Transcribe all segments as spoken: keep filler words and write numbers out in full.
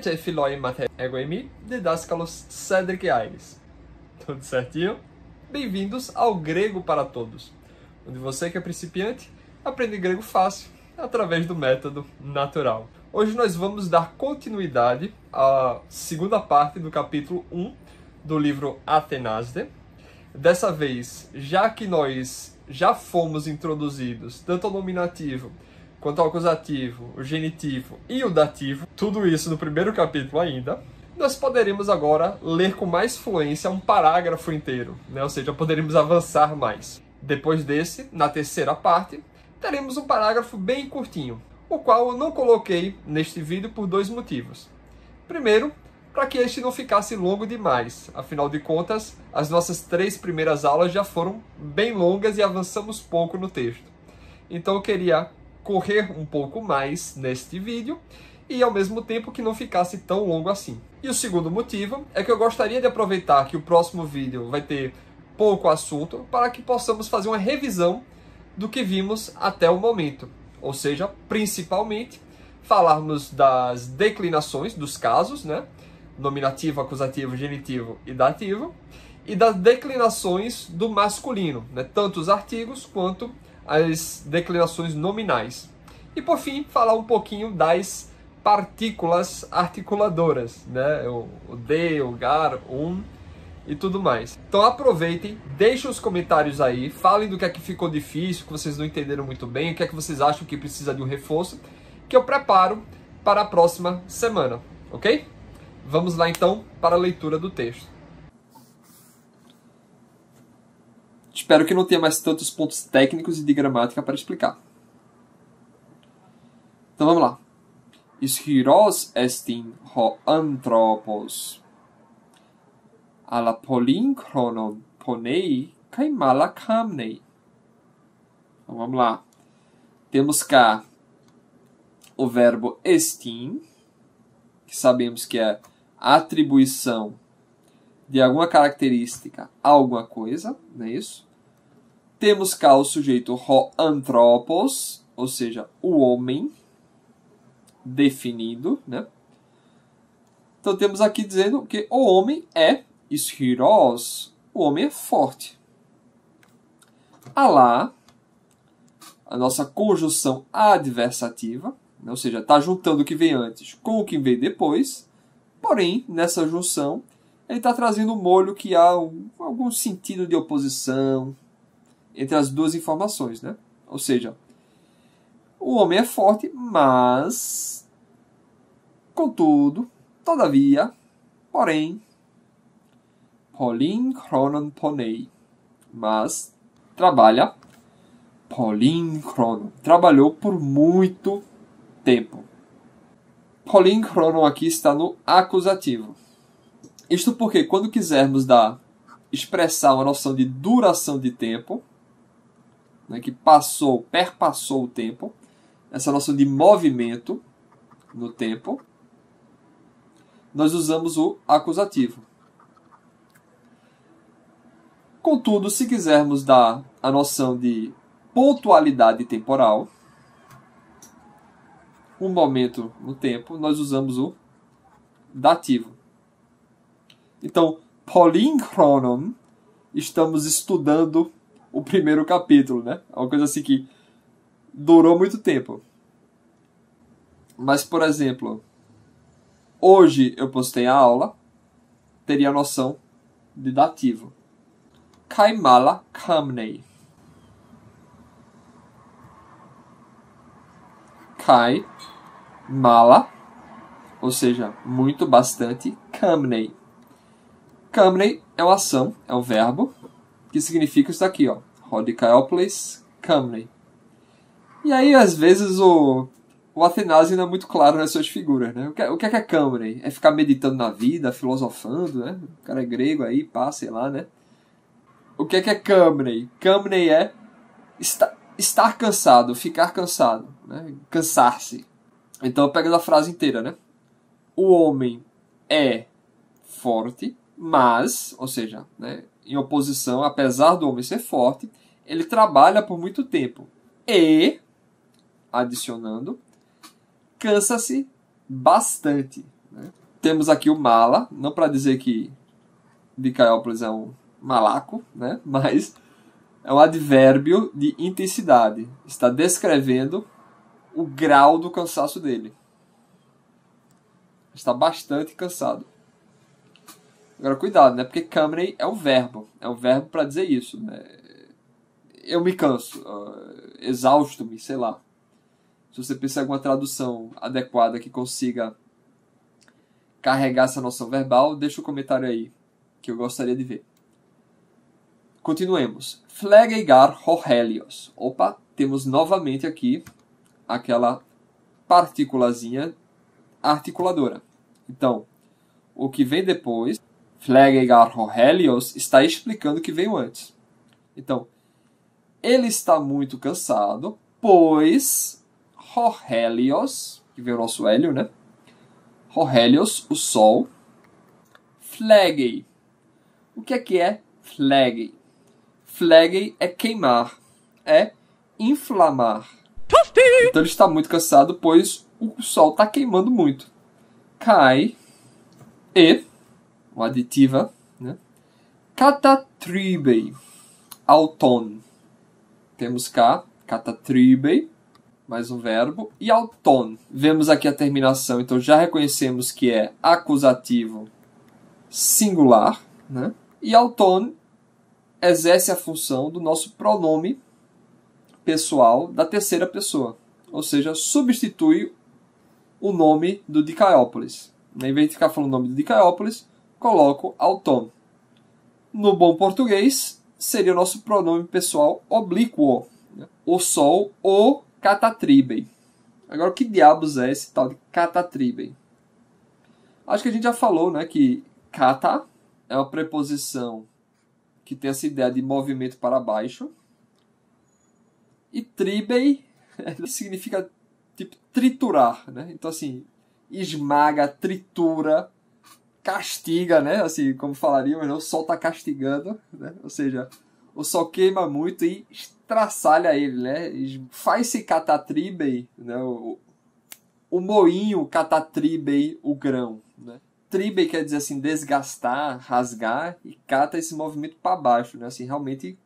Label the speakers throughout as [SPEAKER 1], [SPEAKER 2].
[SPEAKER 1] Ete Philoi Mater Egoemi, Didáscalos Cedric Aires. Tudo certinho? Bem-vindos ao Grego para Todos, onde você que é principiante aprende grego fácil através do método natural. Hoje nós vamos dar continuidade à segunda parte do capítulo um do livro Athenasde. Dessa vez, já que nós já fomos introduzidos tanto ao nominativo quanto ao acusativo, o genitivo e o dativo, tudo isso no primeiro capítulo ainda, nós poderemos agora ler com mais fluência um parágrafo inteiro, né? Ou seja, poderemos avançar mais. Depois desse, na terceira parte, teremos um parágrafo bem curtinho, o qual eu não coloquei neste vídeo por dois motivos. Primeiro, para que este não ficasse longo demais. Afinal de contas, as nossas três primeiras aulas já foram bem longas e avançamos pouco no texto. Então eu queria correr um pouco mais neste vídeo e ao mesmo tempo que não ficasse tão longo assim. E o segundo motivo é que eu gostaria de aproveitar que o próximo vídeo vai ter pouco assunto para que possamos fazer uma revisão do que vimos até o momento. Ou seja, principalmente falarmos das declinações dos casos, né? Nominativo, acusativo, genitivo e dativo, e das declinações do masculino, né? Tanto os artigos quanto as declinações nominais. E por fim, falar um pouquinho das partículas articuladoras, né? O, o de, o gar, um e tudo mais. Então aproveitem, deixem os comentários aí, falem do que é que ficou difícil, que vocês não entenderam muito bem, o que é que vocês acham que precisa de um reforço, que eu preparo para a próxima semana, ok? Vamos lá então para a leitura do texto. Espero que não tenha mais tantos pontos técnicos e de gramática para explicar. Então vamos lá. Ischiros estin ho anthropos ala polynkronon ponei kai malakamnei. Então vamos lá. Temos cá o verbo estin, que sabemos que é a atribuição de alguma característica a alguma coisa, não é isso? Temos cá o sujeito ho anthropos, ou seja, o homem definido, né? Então temos aqui dizendo que o homem é ischiros, o homem é forte. Alá, a nossa conjunção adversativa, né? Ou seja, está juntando o que vem antes com o que vem depois, porém, nessa junção, ele está trazendo um molho que há um, algum sentido de oposição entre as duas informações, né? Ou seja, o homem é forte, mas, contudo, todavia, porém, polynkronon ponei, mas trabalha polynkronon, trabalhou por muito tempo. Polynkronon aqui está no acusativo. Isto porque quando quisermos dar, expressar uma noção de duração de tempo, né, que passou, perpassou o tempo, essa noção de movimento no tempo, nós usamos o acusativo. Contudo, se quisermos dar a noção de pontualidade temporal, um momento no tempo, nós usamos o dativo. Então, polynkronon, estamos estudando o primeiro capítulo, né? É uma coisa assim que durou muito tempo. Mas, por exemplo, hoje eu postei a aula, teria a noção de dativo. Kai mala kamnei. Kai mala, ou seja, muito, bastante, kamnei. Kamnei é uma ação, é um verbo, que significa isso daqui, ó. Rodikaiopolis kamnei. E aí, às vezes, o, o Athenasde não é muito claro nas suas figuras, né? O que, o que é que é kamnei? É ficar meditando na vida, filosofando, né? O cara é grego aí, pá, sei lá, né? O que é que é kamnei? Kamnei é estar, estar cansado, ficar cansado, né? Cansar-se. Então, pegando a frase inteira, né? O homem é forte, mas, ou seja, né, em oposição, apesar do homem ser forte, ele trabalha por muito tempo. E, adicionando, cansa-se bastante. né? Temos aqui o mala, não para dizer que Dicaiópolis é um malaco, né? Mas é um advérbio de intensidade. Está descrevendo o grau do cansaço dele. Está bastante cansado. Agora, cuidado, né? Porque Camney é um verbo. É um verbo para dizer isso, né? Eu me canso, uh, exausto-me, sei lá. Se você pensar em alguma tradução adequada que consiga carregar essa noção verbal, deixa um comentário aí, que eu gostaria de ver. Continuemos. Flegegar Rohelios. Opa, temos novamente aqui aquela partículazinha articuladora. Então, o que vem depois, Flegegar Rohelios, está explicando o que veio antes. Então, ele está muito cansado, pois Rohelios, que vem o nosso Hélio, né? Rohelios, o Sol. Flegei. O que é que é Flegei? Flegei é queimar, é inflamar. Então ele está muito cansado, pois o Sol está queimando muito. Cai e, uma aditiva, né? Catatribei, auton. Temos cá, catatribei, mais um verbo, e auton. Vemos aqui a terminação, então já reconhecemos que é acusativo singular, né? E auton exerce a função do nosso pronome pessoal da terceira pessoa, ou seja, substitui o nome do Dicaiópolis. Em vez de ficar falando o nome do Dicaiópolis, coloco auton. No bom português, seria o nosso pronome pessoal oblíquo, né? O Sol, o catatribei. Agora, o que diabos é esse tal de catatribei? Acho que a gente já falou, né, que cata é uma preposição que tem essa ideia de movimento para baixo. E tribei significa tipo triturar, né? Então, assim, esmaga, tritura, castiga, né? Assim, como falaríamos, né? O sol está castigando, né? Ou seja, o sol queima muito e estraçalha ele, né? Faz-se catatribei, né? O, o moinho catatribei o grão, né? Tribei quer dizer assim, desgastar, rasgar, e cata esse movimento para baixo, né? Assim, realmente...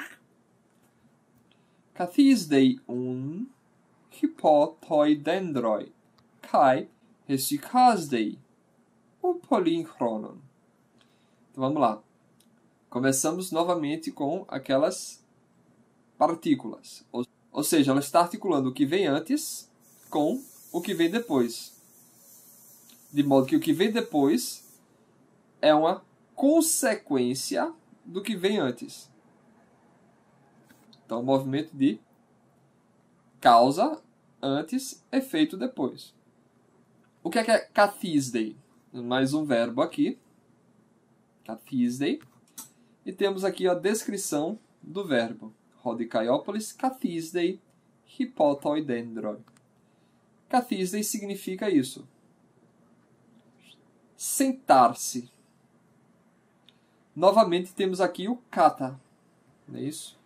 [SPEAKER 1] Kathisdei un hypotoidendroi, kai hesikasdei un polinchronon. Então vamos lá. Começamos novamente com aquelas partículas. Ou, ou seja, ela está articulando o que vem antes com o que vem depois. De modo que o que vem depois é uma consequência do que vem antes. Então, o movimento de causa antes, efeito depois. O que é que é kathisdei? Mais um verbo aqui. Kathisdei. E temos aqui a descrição do verbo. Rodicaiópolis, kathisdei, hypotoidendroi. Kathisdei significa isso. Sentar-se. Novamente temos aqui o kata. Não é isso?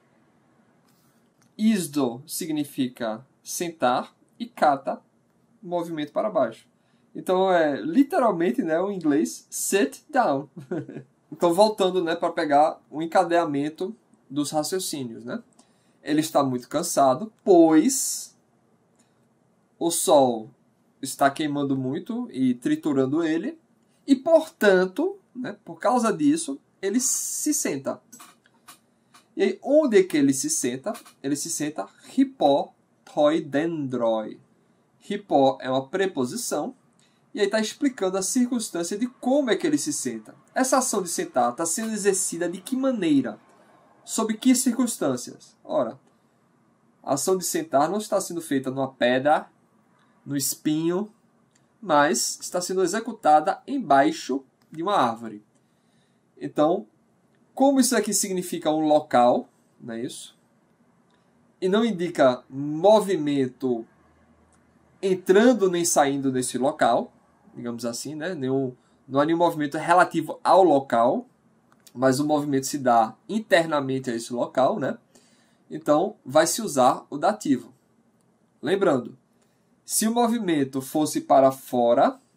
[SPEAKER 1] Isdo significa sentar e kata, movimento para baixo. Então é literalmente, né, o inglês sit down. Então voltando, né, para pegar o encadeamento dos raciocínios, né? Ele está muito cansado, pois o sol está queimando muito e triturando ele, e portanto, né, por causa disso, ele se senta. E aí, onde é que ele se senta? Ele se senta hypotoidendroi. Hypo é uma preposição, e aí está explicando a circunstância de como é que ele se senta. Essa ação de sentar está sendo exercida de que maneira? Sob que circunstâncias? Ora, a ação de sentar não está sendo feita numa pedra, no espinho, mas está sendo executada embaixo de uma árvore. Então, como isso aqui significa um local, não é isso? E não indica movimento entrando nem saindo desse local, digamos assim, né? Nenhum, não há nenhum movimento relativo ao local, mas o movimento se dá internamente a esse local, né? Então, vai se usar o dativo. Lembrando, se o movimento fosse para fora,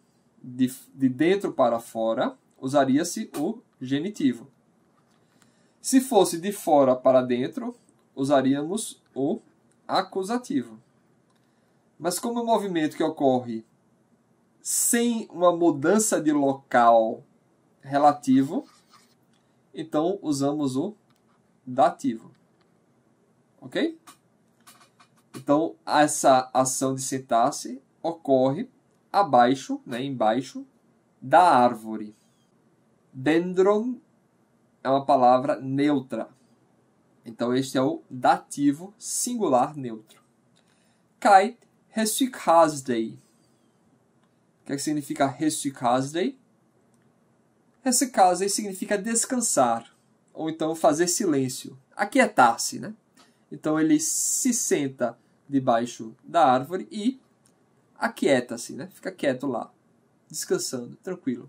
[SPEAKER 1] de, de dentro para fora, usaria-se o genitivo. Se fosse de fora para dentro, usaríamos o acusativo. Mas como é um movimento que ocorre sem uma mudança de local relativo, então usamos o dativo. Ok? Então, essa ação de sentar-se ocorre abaixo, né, embaixo, da árvore. Dendron é uma palavra neutra. Então, este é o dativo singular neutro. Kai resykasdei. O que, é que significa resykasdei? Resykasdei significa descansar, ou então fazer silêncio, aquietar-se, né? Então, ele se senta debaixo da árvore e aquieta-se, né? Fica quieto lá, descansando, tranquilo.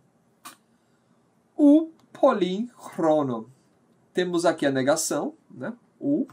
[SPEAKER 1] O políncrono. Temos aqui a negação, né? O.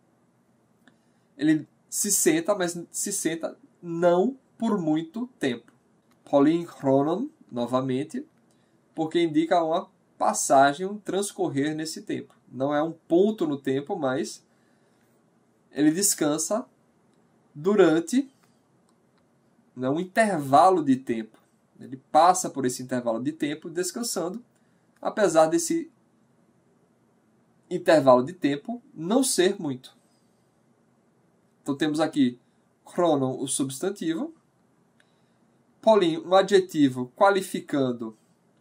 [SPEAKER 1] Ele se senta, mas se senta não por muito tempo. Políncronon, novamente, porque indica uma passagem, um transcorrer nesse tempo. Não é um ponto no tempo, mas ele descansa durante, né, um intervalo de tempo. Ele passa por esse intervalo de tempo descansando, apesar desse intervalo de tempo não ser muito. Então temos aqui chronon, o substantivo, polin, um adjetivo qualificando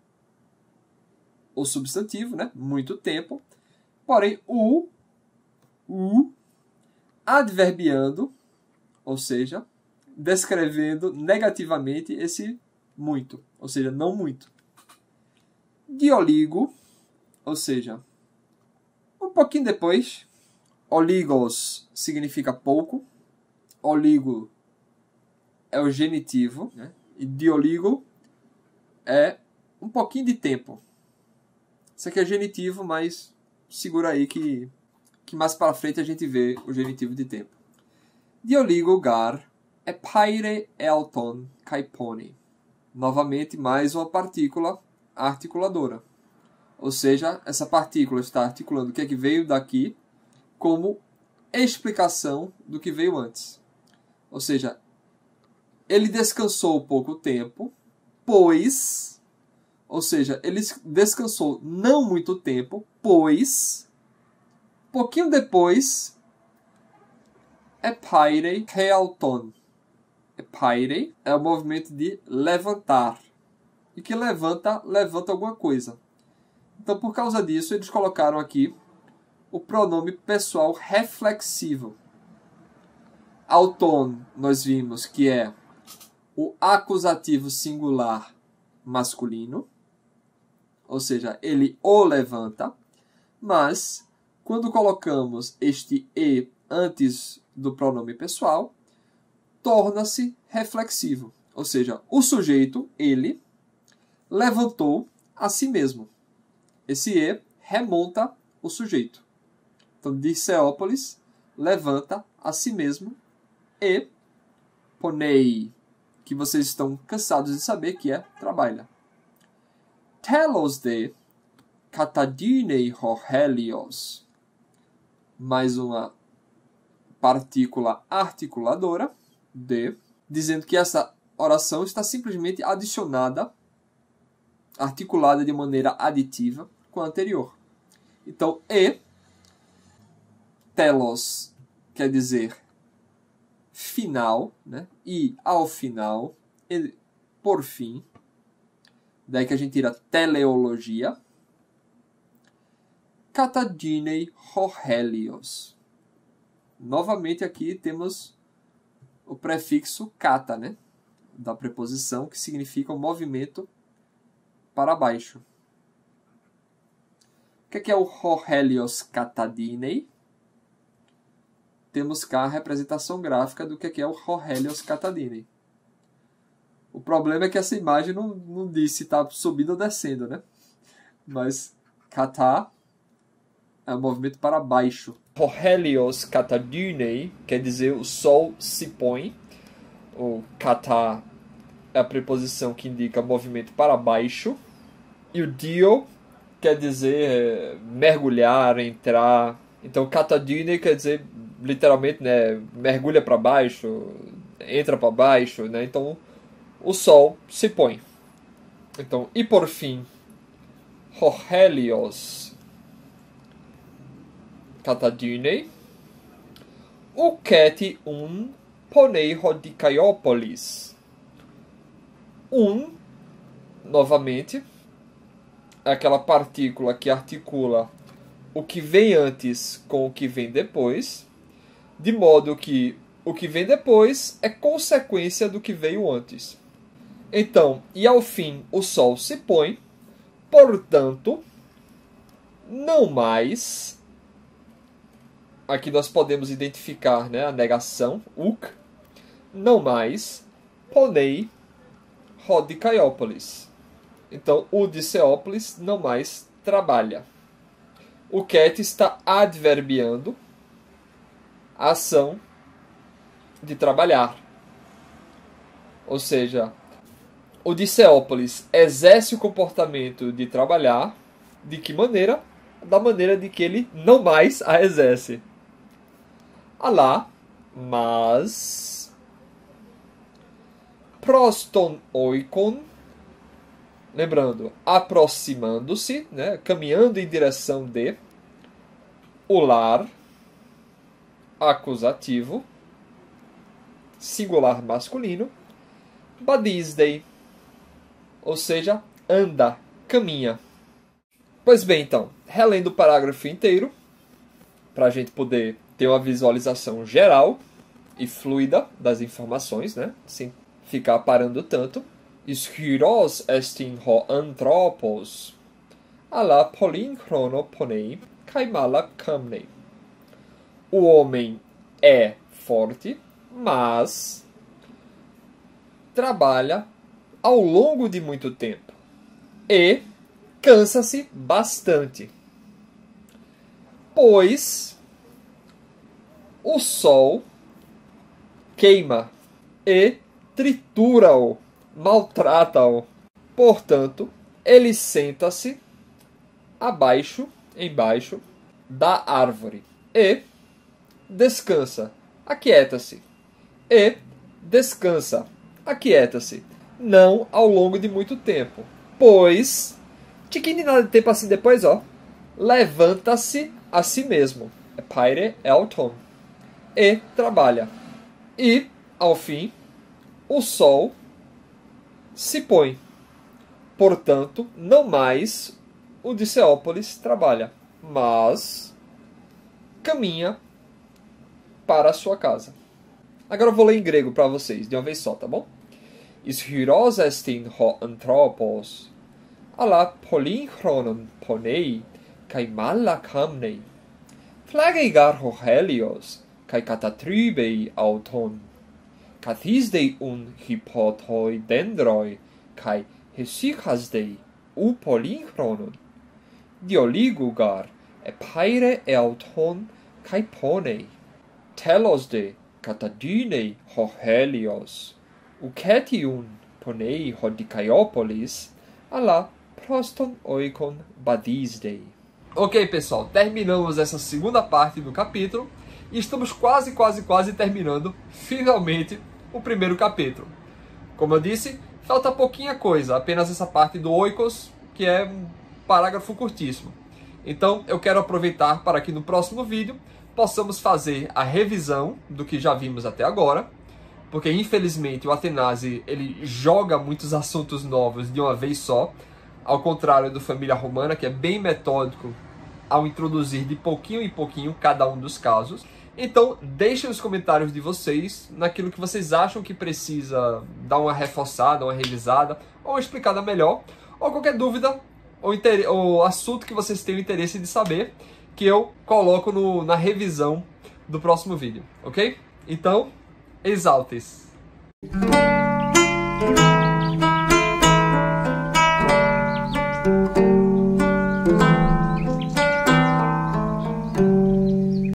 [SPEAKER 1] o substantivo, né? Muito tempo. Porém, o, o adverbiando, ou seja, descrevendo negativamente esse muito, ou seja, não muito. Dioligo, ou seja, um pouquinho depois. Oligos significa pouco. Oligo é o genitivo, né? E dioligo é um pouquinho de tempo. Isso aqui é genitivo, mas segura aí que, que mais para frente a gente vê o genitivo de tempo. Dioligo gar epaire elton caipone. Novamente, mais uma partícula articuladora. Ou seja, essa partícula está articulando o que é que veio daqui como explicação do que veio antes. Ou seja, ele descansou pouco tempo, pois... Ou seja, ele descansou não muito tempo, pois... Pouquinho depois... Epaire kealton. Epaire é o movimento de levantar. E que levanta, levanta alguma coisa. Então, por causa disso, eles colocaram aqui o pronome pessoal reflexivo. Auton, nós vimos que é o acusativo singular masculino, ou seja, ele o levanta, mas quando colocamos este e antes do pronome pessoal, torna-se reflexivo, ou seja, o sujeito, ele, levantou a si mesmo. Esse e remonta o sujeito. Então, Diceópolis levanta a si mesmo e ponei, que vocês estão cansados de saber que é trabalha. Telos de catadinei rohelios. Mais uma partícula articuladora de, dizendo que essa oração está simplesmente adicionada, articulada de maneira aditiva com a anterior. Então, e, telos, quer dizer final, né? E ao final, e por fim. Daí que a gente tira teleologia. Catadinei rohelios. Novamente aqui temos o prefixo kata, né? Da preposição, que significa o movimento para baixo. O que é o rohelios catadinei? Temos cá a representação gráfica do que é o rohelios catadinei. O problema é que essa imagem não, não diz se está subindo ou descendo, né? Mas kata é o movimento para baixo. Rohelios catadinei quer dizer o sol se põe. O kata é a preposição que indica movimento para baixo. E o dio quer dizer é, mergulhar, entrar. Então, katadine quer dizer, literalmente, né, mergulha para baixo, entra para baixo, né? Então, o sol se põe. Então, e por fim, Helios katadine, o ket un ponei hodikaiópolis. Um, novamente, é aquela partícula que articula o que vem antes com o que vem depois, de modo que o que vem depois é consequência do que veio antes. Então, e ao fim o sol se põe, portanto, não mais. Aqui nós podemos identificar, né, a negação, uk, não mais, ponei hodikaiópolis. Então, o Diceópolis não mais trabalha. O ket está adverbiando a ação de trabalhar. Ou seja, o Diceópolis exerce o comportamento de trabalhar. De que maneira? Da maneira de que ele não mais a exerce. Alá, mas proston oikon, lembrando, aproximando-se, né, caminhando em direção de, o lar, acusativo, singular masculino, badisdei, ou seja, anda, caminha. Pois bem, então, relendo o parágrafo inteiro, para a gente poder ter uma visualização geral e fluida das informações, né, sem ficar parando tanto. Iskyros estin ho anthropos, ala polinchrono ponei, kaimala kamnei. O homem é forte, mas trabalha ao longo de muito tempo e cansa-se bastante, pois o sol queima e tritura-o, maltrata-o. Portanto, ele senta-se abaixo, embaixo da árvore e descansa, aquieta-se. E descansa, aquieta-se, não ao longo de muito tempo, pois, tiquinho de nada de tempo assim depois, ó, levanta-se a si mesmo, paire elton, e trabalha. E, ao fim, o sol se põe. Portanto, não mais o Diceópolis trabalha, mas caminha para a sua casa. Agora eu vou ler em grego para vocês, de uma vez só, tá bom? Iskyros estin ho anthropos, ala polinchronon ponei, kai malla kamnei, flageigar ho helios, kai katatrybei auton, kathisdei un hypotoi dendroi, kai hesychasdei u polinchronon, dioligugar e paire e auton kai ponei, telosde katadynei ho helios, uketiun ponei hodikaiópolis, ala proston oikon badisdei. Ok, pessoal, terminamos essa segunda parte do capítulo e estamos quase, quase, quase terminando, finalmente, o primeiro capítulo. Como eu disse, falta pouquinha coisa, apenas essa parte do oikos, que é um parágrafo curtíssimo. Então, eu quero aproveitar para que no próximo vídeo possamos fazer a revisão do que já vimos até agora, porque infelizmente o Athenazy ele joga muitos assuntos novos de uma vez só, ao contrário do Família Romana, que é bem metódico ao introduzir de pouquinho em pouquinho cada um dos casos. Então, deixem os comentários de vocês naquilo que vocês acham que precisa dar uma reforçada, uma revisada, ou uma explicada melhor, ou qualquer dúvida ou, ou assunto que vocês tenham interesse de saber, que eu coloco no, na revisão do próximo vídeo, ok? Então, exaltes!